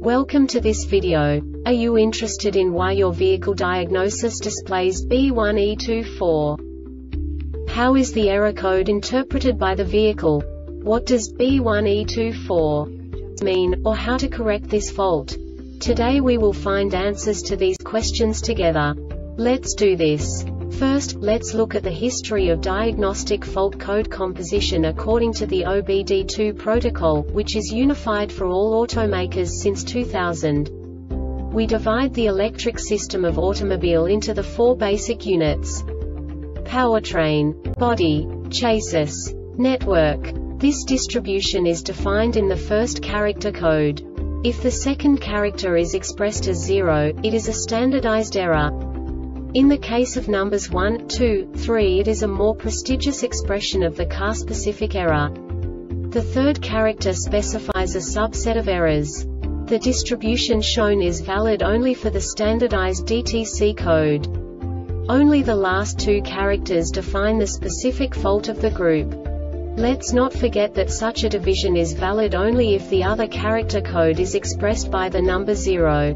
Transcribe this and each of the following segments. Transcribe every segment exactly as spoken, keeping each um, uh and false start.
Welcome to this video. Are you interested in why your vehicle diagnosis displays B one E two four? How is the error code interpreted by the vehicle? What does B one E two four mean, or how to correct this fault? Today we will find answers to these questions together. Let's do this. First, let's look at the history of diagnostic fault code composition according to the O B D two protocol, which is unified for all automakers since two thousand. We divide the electric system of automobile into the four basic units: powertrain, body, chassis, network. This distribution is defined in the first character code. If the second character is expressed as zero, it is a standardized error. In the case of numbers one, two, three, it is a more prestigious expression of the car-specific error. The third character specifies a subset of errors. The distribution shown is valid only for the standardized D T C code. Only the last two characters define the specific fault of the group. Let's not forget that such a division is valid only if the other character code is expressed by the number zero.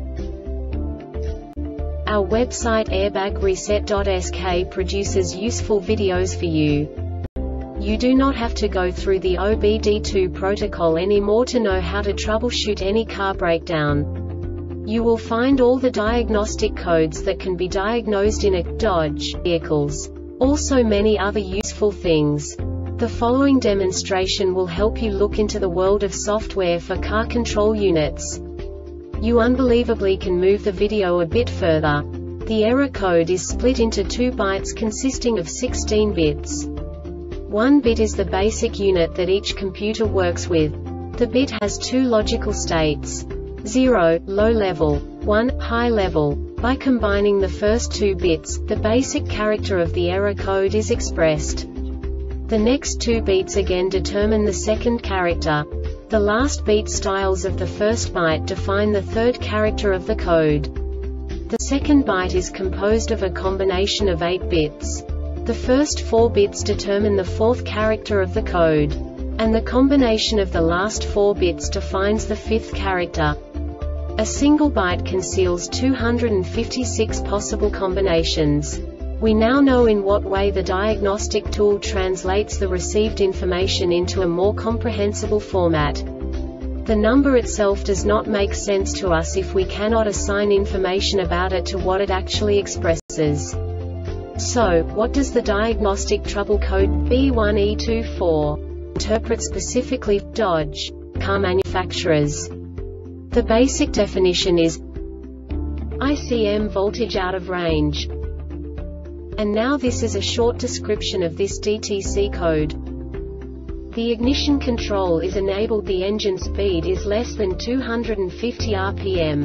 Our website airbag reset dot S K produces useful videos for you. You do not have to go through the O B D two protocol anymore to know how to troubleshoot any car breakdown. You will find all the diagnostic codes that can be diagnosed in a Dodge vehicles. Also many other useful things. The following demonstration will help you look into the world of software for car control units. You unbelievably can move the video a bit further. The error code is split into two bytes consisting of sixteen bits. One bit is the basic unit that each computer works with. The bit has two logical states: zero, low level, one, high level. By combining the first two bits, the basic character of the error code is expressed. The next two beats again determine the second character. The last beat styles of the first byte define the third character of the code. The second byte is composed of a combination of eight bits. The first four bits determine the fourth character of the code. And the combination of the last four bits defines the fifth character. A single byte conceals two hundred fifty-six possible combinations. We now know in what way the diagnostic tool translates the received information into a more comprehensible format. The number itself does not make sense to us if we cannot assign information about it to what it actually expresses. So, what does the diagnostic trouble code B one E two four interpret specifically for Dodge car manufacturers? The basic definition is I C M voltage out of range. And now this is a short description of this D T C code. The ignition control is enabled. The engine speed is less than two hundred fifty R P M.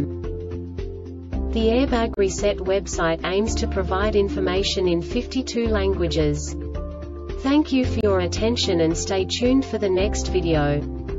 The Airbag Reset website aims to provide information in fifty-two languages. Thank you for your attention and stay tuned for the next video.